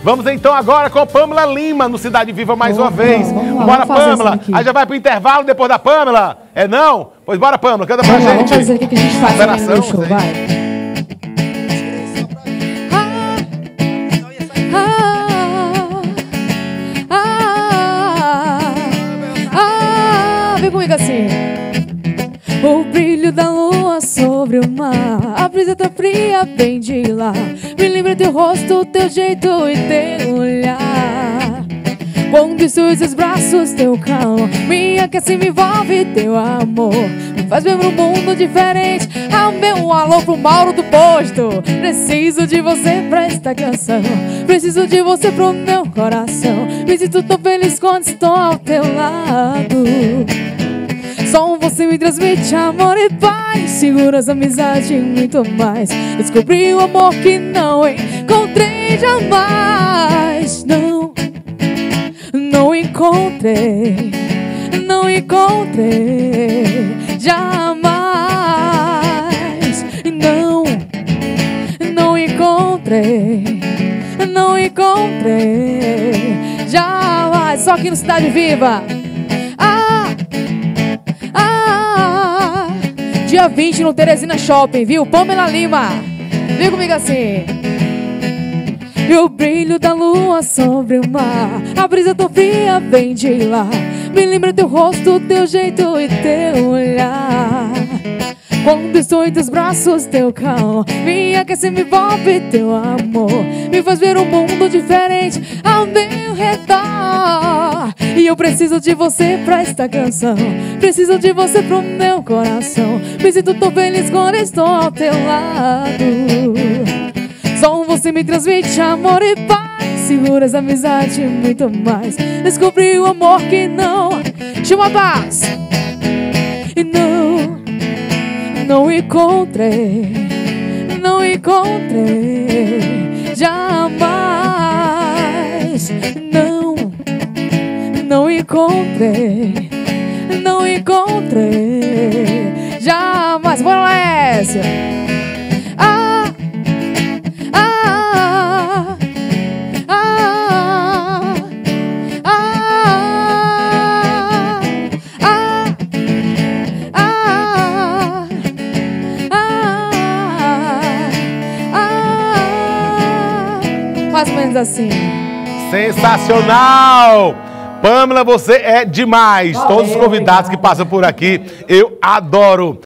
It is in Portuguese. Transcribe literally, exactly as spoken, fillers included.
Vamos então agora com Pamela Lima no Cidade Viva mais oh, uma vez. Vamos bora, vamos Pamela. Aí já vai pro intervalo depois da Pamela. É não? Pois bora, Pamela. Canta pra vamos gente. Lá, vamos fazer o que a gente faz Operação, no show, vai. Vem comigo assim. O brilho da lua sobre o mar, a brisa tá fria, vem de lá. Me lembra teu rosto, teu jeito e teu olhar. Quando estou em seus braços, teu calor me aquece, me envolve, teu amor me faz ver um mundo diferente. Ah, meu alô pro Mauro do posto. Preciso de você pra esta canção, preciso de você pro meu coração. Me sinto tão feliz quando estou ao teu lado. Só você me transmite amor e paz, segurança, amizade e muito mais. Descobri o amor que não encontrei jamais. Não, não encontrei, não encontrei jamais. Não, não encontrei, não encontrei jamais. Só aqui no Cidade Viva. Dia vinte no Teresina Shopping, viu? Pamela Lima. Vem comigo assim. E o brilho da lua sobre o mar, a brisa tão fria vem de lá. Me lembra teu rosto, teu jeito e teu olhar. Quando estou em teus braços, teu calor me aquece, me envolve, teu amor me faz ver um mundo diferente ao meu redor. E eu preciso de você pra esta canção, preciso de você pro meu coração. Me sinto tão feliz quando estou ao teu lado. Só você me transmite amor e paz, segurança, amizade e muito mais. Descobri o amor que não chama paz. E não, não encontrei, não encontrei jamais. Não, não encontrei, não encontrei jamais. Bora lá, essa. Ah, ah, ah, ah, ah, ah, ah, ah. Mais ou menos assim. Sensacional! Pamela, você é demais. Todos os convidados que passam por aqui, eu adoro.